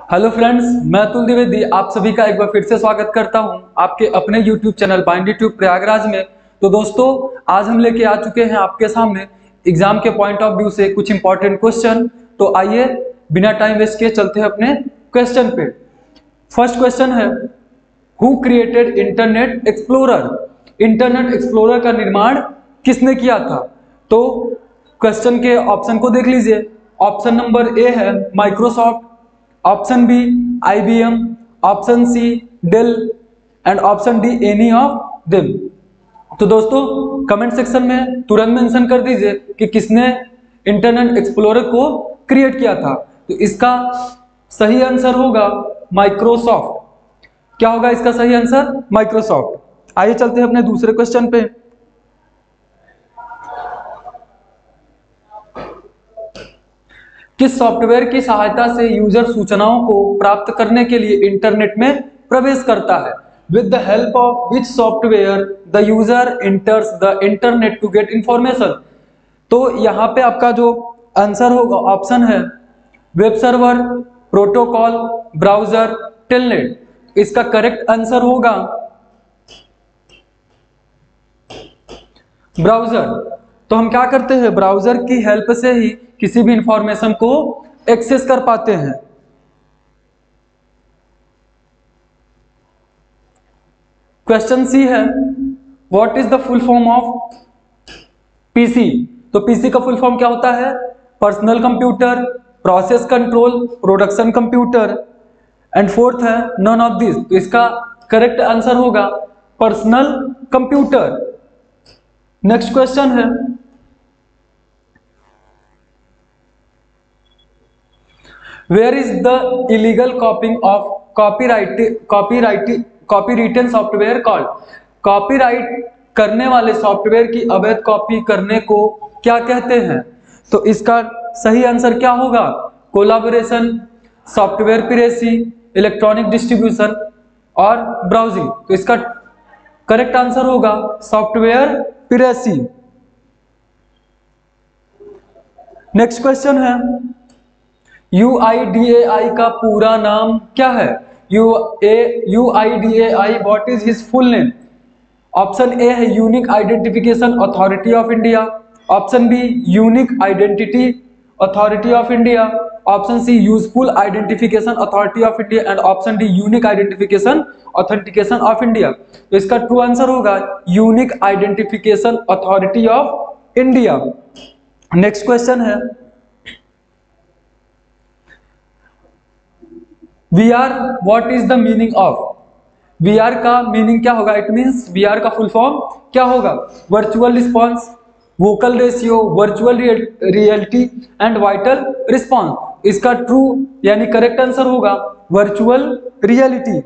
Hello friends, मैं अतुल द्विवेदी आप सभी का एक बार फिर से स्वागत करता हूं आपके अपने YouTube channel bind tube Prayagraj में। तो दोस्तों, आज हम लेके आ चुके हैं आपके सामने एग्जाम के पॉइंट ऑफ व्यू से कुछ इंपॉर्टेंट क्वेश्चन। तो आइए बिना टाइम वेस्ट किए चलते हैं अपने क्वेश्चन पे। फर्स्ट क्वेश्चन है, who created Internet Explorer? Internet Explorer का निर्माण किसने किया था? तो क्वेश्चन के ऑप्शन को देख लीजिए। ऑप्शन नंबर ए है Microsoft, option B IBM, option C Dell and option D any of them. तो दोस्तों, कमेंट सेक्शन में तुरंत मेंशन कर दीजिए कि किसने इंटरनेट एक्सप्लोरर को क्रिएट किया था। तो इसका सही आंसर होगा माइक्रोसॉफ्ट। क्या होगा इसका सही आंसर? माइक्रोसॉफ्ट। आइए चलते हैं अपने दूसरे क्वेश्चन पे। किस सॉफ्टवेयर की सहायता से यूजर सूचनाओं को प्राप्त करने के लिए इंटरनेट में प्रवेश करता है? With the help of which software the user enters the internet to get information? तो यहाँ पे आपका जो आंसर होगा ऑप्शन है web server, protocol, browser, telnet. इसका करेक्ट आंसर होगा ब्राउजर। तो हम क्या करते हैं, ब्राउजर की हेल्प से ही किसी भी इंफॉर्मेशन को एक्सेस कर पाते हैं। क्वेश्चन सी है, what is the full form of PC? तो पीसी का फुल फॉर्म क्या होता है? Personal computer, process control, production computer. And fourth है नन ऑफ दिस। तो इसका करेक्ट आंसर होगा पर्सनल कंप्यूटर। नेक्स्ट क्वेश्चन है, where is the illegal copying of copyrighted software called? Copyright करने वाले सॉफ्टवेयर की अवैध कॉपी करने को क्या कहते हैं? तो इसका सही आंसर क्या होगा? Collaboration, software piracy, electronic distribution और ब्राउजिंग। तो इसका करेक्ट आंसर होगा सॉफ्टवेयर पिरेसी। नेक्स्ट क्वेश्चन है, UIDAI का पूरा नाम क्या है? UIDAI what is his full name? Option A है unique identification authority of India, option B unique identity authority of India, option C useful identification authority of India and option D unique identification authentication of India. तो इसका true answer होगा unique identification authority of India. Next question है, VR what is the meaning of? VR का meaning क्या होगा? It means VR का full form क्या होगा? Virtual response, vocal ratio, virtual reality and vital response. इसका true यानी करेक्ट आंसर होगा वर्चुअल रियलिटी।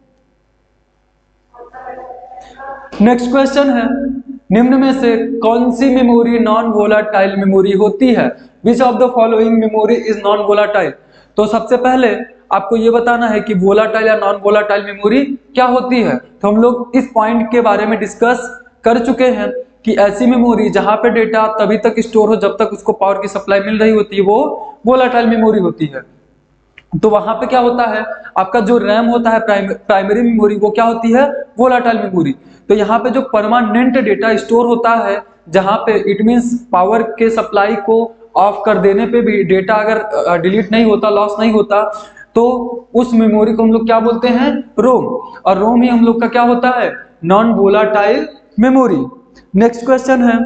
नेक्स्ट क्वेश्चन है, निम्न में से कौन सी मेमोरी नॉन वोलाटाइल मेमोरी होती है? Which of the following memory is non volatile? तो सबसे पहले आपको यह बताना है कि वोलाटाइल या नॉन वोलाटाइल मेमोरी क्या होती है। तो हम लोग इस पॉइंट के बारे में डिस्कस कर चुके हैं कि ऐसी मेमोरी जहां पे डेटा तभी तक स्टोर हो जब तक उसको पावर की सप्लाई मिल रही होती है, वो वोलाटाइल मेमोरी होती है। तो वहां पे क्या होता है, आपका जो रैम होता है प्राइमरी मेमोरी, वो क्या होती है? Volatile memory. तो यहाँ पे जो परमानेंट डेटा स्टोर होता है, जहां पे इट मींस पावर के सप्लाई को ऑफ कर देने पे भी डेटा अगर डिलीट नहीं होता, लॉस नहीं होता, तो उस मेमोरी को हम लोग क्या बोलते हैं? रोम। और रोम ही हम लोग का क्या होता है? Non volatile memory. Next question है,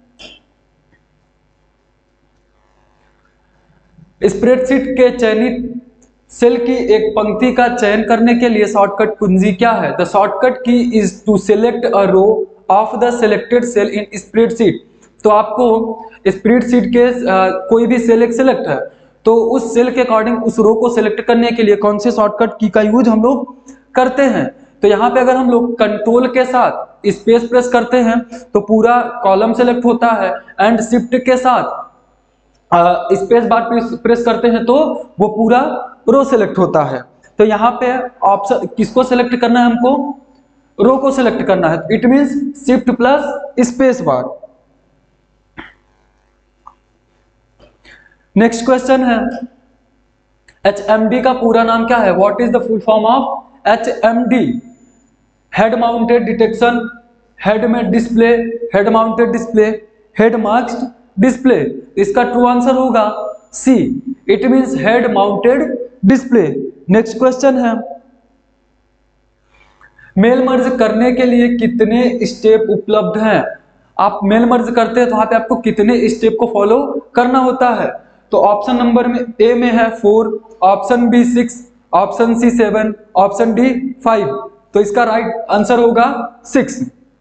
स्प्रेडशीट के चयनित सेल की एक पंक्ति का चयन करने के लिए शॉर्टकट कुंजी क्या है? The shortcut key is to select a row of the selected cell in spreadsheet. तो आपको स्प्रेडशीट के कोई भी सेल एक सिलेक्ट है, तो उस सेल के अकॉर्डिंग उस रो को सिलेक्ट करने के लिए कौन से शॉर्टकट की का यूज हम लोग करते हैं? तो यहाँ पे अगर हम लोग कंट्रोल के साथ स्पेस प्रेस करते हैं तो पूरा कॉलम सिलेक्ट होता है, एंड शिफ्ट के साथ स्पेस बार प्रेस करते हैं तो वो पूरा रो सिलेक्ट होता है। तो यहाँ पे ऑप्शन किसको सिलेक्ट करना है? हमको रो को सिलेक्ट करना है। It means shift plus space bar. Next question है, HMD का पूरा नाम क्या है? What is the full form of HMD? Head mounted detection, head में display, head mounted display, head masked display. इसका ट्रू आंसर होगा C, it means head mounted display. Next question है, मेल मर्ज करने के लिए कितने स्टेप उपलब्ध हैं? आप मेल मर्ज करते हैं तो वहां पे आपको कितने स्टेप को फॉलो करना होता है? तो ऑप्शन नंबर में ए में है 4, option B 6, option C 7, option D 5। तो इसका राइट आंसर होगा 6।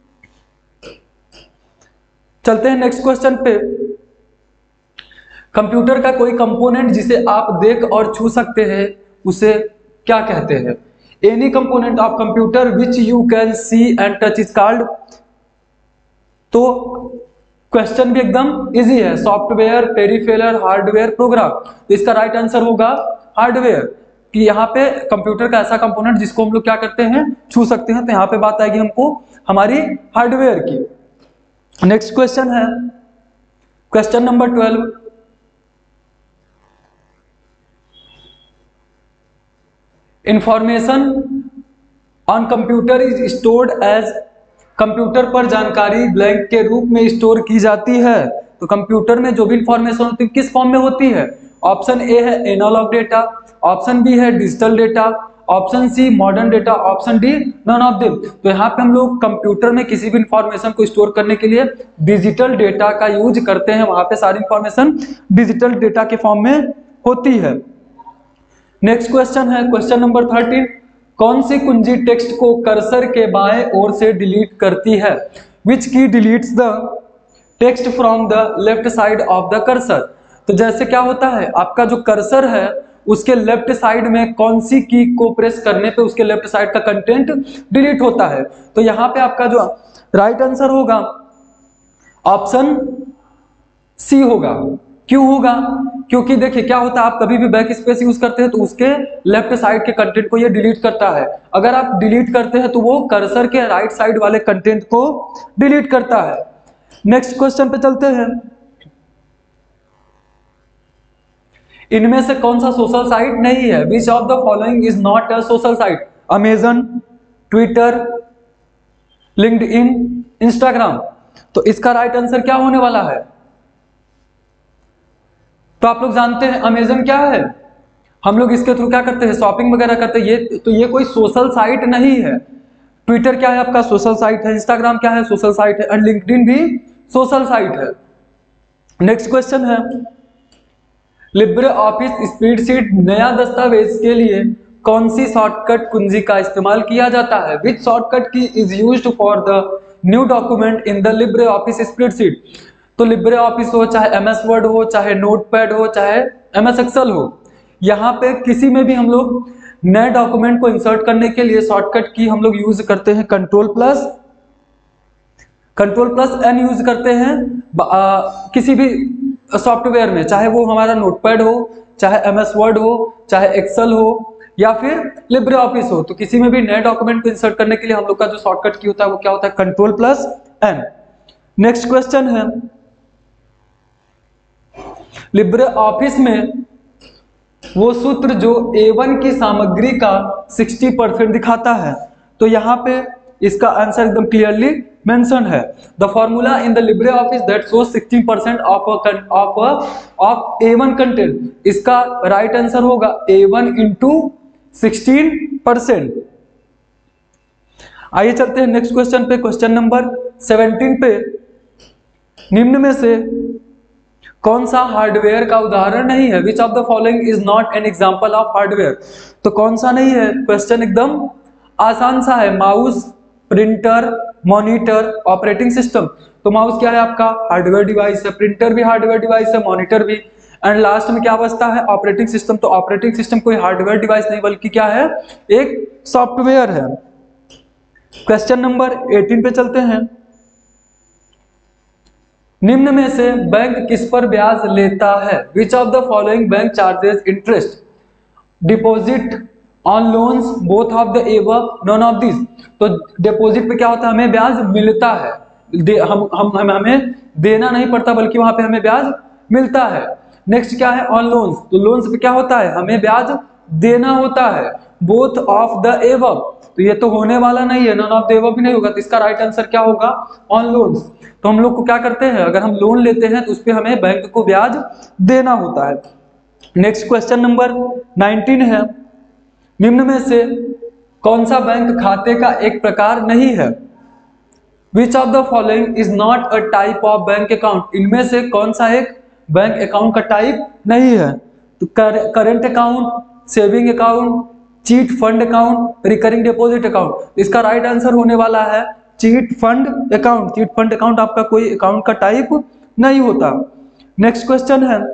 चलते हैं नेक्स्ट क्वेश्चन पे। कंप्यूटर का कोई कंपोनेंट जिसे आप देख और छू सकते हैं उसे क्या कहते हैं? Any component of computer which you can see and touch is called. तो क्वेश्चन भी एकदम इजी है, सॉफ्टवेयर, पेरिफेरल, हार्डवेयर, प्रोग्राम। तो इसका राइट आंसर होगा हार्डवेयर, कि यहाँ पे कंप्यूटर का ऐसा कंपोनेंट जिसको हम लोग क्या करते हैं, छू सकते हैं। तो यहाँ पे बात आएगी हमको हमारी हार्डवेयर की। नेक्स्ट क्वेश्चन है question number 12। Information on computer is stored as, computer पर जानकारी ब्लैंक के रूप में स्टोर की जाती है। तो कंप्यूटर में जो भी इंफॉर्मेशन होती है किस फॉर्म में होती है? ऑप्शन ए है एनालॉग डेटा, ऑप्शन बी है digital data, option C modern data, option D none of them. तो यहाँ पे हम लोग कंप्यूटर में किसी भी इंफॉर्मेशन को स्टोर करने के लिए डिजिटल डेटा का यूज करते हैं। वहां पे सारी इंफॉर्मेशन डिजिटल डेटा के फॉर्म में होती है। नेक्स्ट क्वेश्चन है क्वेश्चन नंबर 13। कौन सी कुंजी टेक्स्ट को कर्सर के बाएं ओर से डिलीट करती है? Which key deletes the text from the left side of the cursor. तो जैसे क्या होता है, आपका जो कर्सर है उसके लेफ्ट साइड में कौन सी की को प्रेस करने पे उसके लेफ्ट साइड का कंटेंट डिलीट होता है? तो यहाँ पे आपका जो राइट आंसर होगा ऑप्शन सी होगा। क्यों होगा? क्योंकि देखिए क्या होता है, आप कभी भी बैक स्पेस यूज करते हैं तो उसके लेफ्ट साइड के कंटेंट को ये डिलीट करता है। अगर आप डिलीट करते हैं तो वो कर्सर के राइट साइड वाले कंटेंट को डिलीट करता है। नेक्स्ट क्वेश्चन पे चलते हैं। इनमें से कौन सा सोशल साइट नहीं है? Which of the following is not a social site? Amazon, Twitter, LinkedIn, Instagram. तो इसका राइट आंसर क्या होने वाला है? तो आप लोग जानते हैं अमेजन क्या है, हम लोग इसके थ्रू क्या करते हैं, शॉपिंग वगैरह करते हैं। ये कोई सोशल साइट नहीं है। ट्विटर क्या है आपका? सोशल साइट है। इंस्टाग्राम क्या है? सोशल साइट है। एंड लिंक्डइन भी सोशल साइट है। नेक्स्ट क्वेश्चन है, लिब्रे ऑफिस स्प्रेडशीट नया दस्तावेज के लिए कौन सी शॉर्टकट कुंजी का इस्तेमाल किया जाता है? Which shortcut key is used for the new document in the Libre Office spreadsheet. तो लिब्रे ऑफिस हो, चाहे एमएस वर्ड हो, चाहे नोटपैड हो, चाहे एमएस एक्सेल हो, यहाँ पे किसी में भी हम लोग नए डॉक्यूमेंट को इंसर्ट करने के लिए शॉर्टकट की हम लोग यूज करते हैं कंट्रोल प्लस एन यूज करते हैं। किसी भी सॉफ्टवेयर में, चाहे वो हमारा नोटपैड हो, चाहे एमएस वर्ड हो, चाहे एक्सेल हो, या फिर लिब्रे ऑफिस हो, तो किसी में भी नए डॉक्यूमेंट को इंसर्ट करने के लिए हम लोग का जो शॉर्टकट की होता है वो क्या होता है? Control plus N. Next question है, लिब्रे ऑफिस में वो सूत्र जो A1 की सामग्री का 60% दिखाता है। तो यहाँ पे इसका आंसर एकदम क्लियरली मेंशन है। The formula in the Libre Office that shows 60% of A1 content. इसका राइट आंसर होगा A1 इंटू 16%। आइए चलते हैं नेक्स्ट क्वेश्चन पे, क्वेश्चन नंबर 17 पे। निम्न में से कौन सा हार्डवेयर का उदाहरण नहीं है? Which of the following is not an example of hardware. तो कौन सा नहीं है? क्वेश्चन एकदम आसान सा है, mouse, printer, monitor, operating system. तो माउस क्या है आपका? हार्डवेयर डिवाइस है। प्रिंटर भी हार्डवेयर डिवाइस है, मॉनिटर भी। एंड लास्ट में क्या बचता है? Operating system. तो ऑपरेटिंग सिस्टम कोई हार्डवेयर डिवाइस नहीं बल्कि क्या है? एक सॉफ्टवेयर है। क्वेश्चन नंबर 18 पे चलते हैं। निम्न में से बैंक किस पर ब्याज लेता है? Which of the following bank charges interest, deposit on loans, both of the above, none of this. तो डिपॉजिट पे क्या होता है? हमें ब्याज मिलता है, हमें देना नहीं पड़ता बल्कि वहां पे हमें ब्याज मिलता है। नेक्स्ट क्या है, ऑन लोन्स, तो लोन्स पे क्या होता है, हमें ब्याज देना होता है। बोथ ऑफ द एबव, तो ये तो होने वाला नहीं है, नन ऑफ द एबव भी नहीं होगा, तो इसका राइट आंसर क्या होगा, ऑन लोन्स। तो हम लोग को क्या करते हैं, अगर हम लोन लेते हैं तो उस पर हमें बैंक को ब्याज देना होता है। नेक्स्ट क्वेश्चन नंबर 19 है, निम्न में से कौन सा बैंक खाते का एक प्रकार नहीं है। Which of the following is not a type of bank account, इनमें से कौन सा एक बैंक अकाउंट का टाइप नहीं है। तो current account, saving account, chit fund account, recurring deposit account. इसका राइट आंसर होने वाला है chit fund account. Chit fund account आपका कोई अकाउंट का टाइप नहीं होता। नेक्स्ट क्वेश्चन है,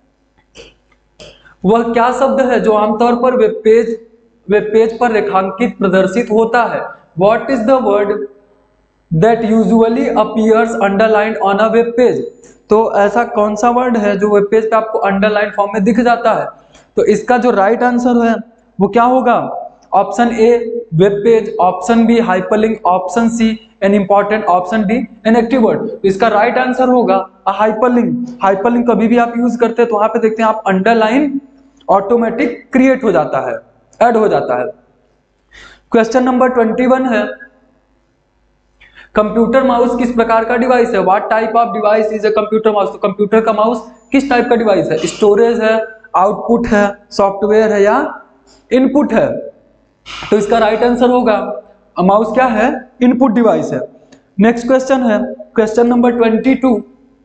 वह क्या शब्द है जो आमतौर पर वेब पेज पर रेखांकित प्रदर्शित होता है। What is the word that usually appears underlined on a web page. तो ऐसा कौन सा वर्ड है जो वेब पेज पे आपको अंडरलाइन फॉर्म में दिख जाता है। तो इसका जो राइट आंसर है वो क्या होगा, option A web page, option B hyperlink, option C an important, option D an active word. तो इसका राइट आंसर होगा हाइपरलिंक। हाइपरलिंक कभी भी आप यूज करते हैं तो वहां पे देखते हैं आप अंडरलाइन ऑटोमेटिक क्रिएट हो जाता है, ऐड हो जाता है। क्वेश्चन नंबर 21 है, कंप्यूटर माउस किस प्रकार का डिवाइस है। What type of device is a computer mouse. तो कंप्यूटर का माउस किस टाइप का डिवाइस है, स्टोरेज है, आउटपुट है, सॉफ्टवेयर है या इनपुट है। तो इसका राइट आंसर होगा माउस क्या है, इनपुट डिवाइस है। नेक्स्ट क्वेश्चन है, क्वेश्चन नंबर 22,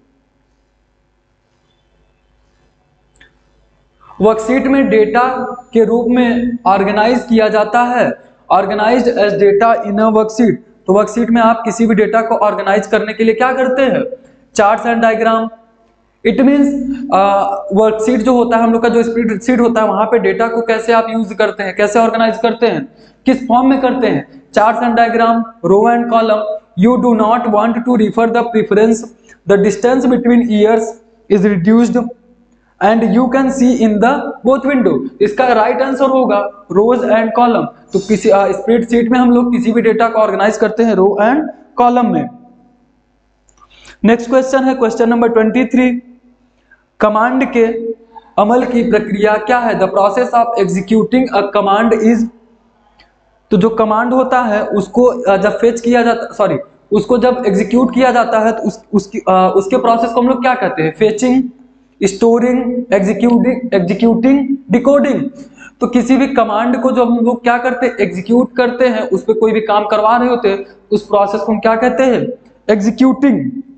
वर्कशीट में डेटा के रूप में ऑर्गेनाइज किया जाता है, organized as data in a worksheet. तो वर्कशीट में आप किसी भी डेटा को ऑर्गेनाइज करने के लिए क्या करते हैं, charts and diagram. It means worksheet जो होता है हम लोग का, जो स्प्रेडशीट होता है, वहां पे डेटा को कैसे आप यूज करते हैं, कैसे ऑर्गेनाइज करते हैं, किस फॉर्म में करते हैं, charts and diagram, row and column. You do not want to refer the preference, the distance between years is reduced and you can see in the both window. इसका राइट आंसर होगा rows and column. तो किसी spreadsheet में हम लोग किसी भी data को ऑर्गेनाइज करते हैं रो एंड कॉलम में। नेक्स्ट क्वेश्चन है, क्वेश्चन नंबर 23, कमांड के अमल की प्रक्रिया क्या है। The process of executing a command is. तो जो कमांड होता है उसको जब फेच किया जाता, सॉरी, उसको जब एग्जीक्यूट किया जाता है तो उसके प्रोसेस को हम लोग क्या कहते हैं, फेचिंग, स्टोरिंग, एग्जीक्यूटिंग, डिकोडिंग। तो किसी भी कमांड को जो हम लोग क्या करते हैं, एग्जीक्यूट करते हैं, उस पर कोई भी काम करवा रहे होते हैं, उस प्रोसेस को हम क्या कहते हैं, एग्जीक्यूटिंग।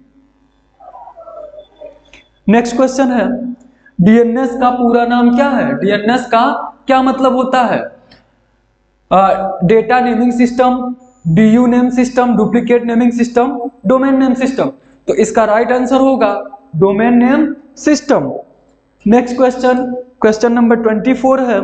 नेक्स्ट क्वेश्चन है, डीएनएस का पूरा नाम क्या है। डीएनएस का क्या मतलब होता है, data naming system, DU name system, duplicate naming system, domain name system. तो इसका राइट आंसर होगा domain name system. Next question, question number 24 है,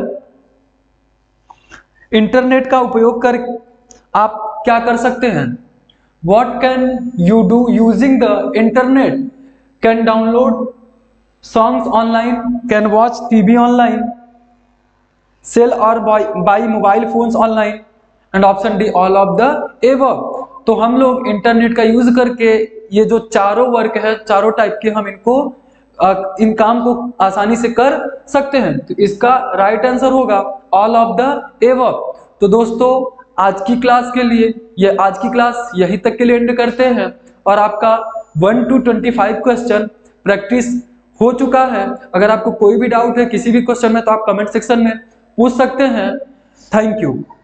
इंटरनेट का उपयोग कर आप क्या कर सकते हैं। What can you do using the internet. Can download songs online, can watch TV online, sell और buy mobile phones online, and option D all of the above. तो हम लोग इंटरनेट का यूज करके ये जो चारों वर्क है, चारों टाइप के, हम इन काम को आसानी से कर सकते हैं। तो इसका राइट आंसर होगा ऑल ऑफ द एबव। तो दोस्तों आज की क्लास के लिए आज की क्लास यहीं तक के लिए एंड करते हैं और आपका 1 to 25 क्वेश्चन प्रैक्टिस हो चुका है। अगर आपको कोई भी डाउट है किसी भी क्वेश्चन में तो आप कमेंट सेक्शन में पूछ सकते हैं। Thank you.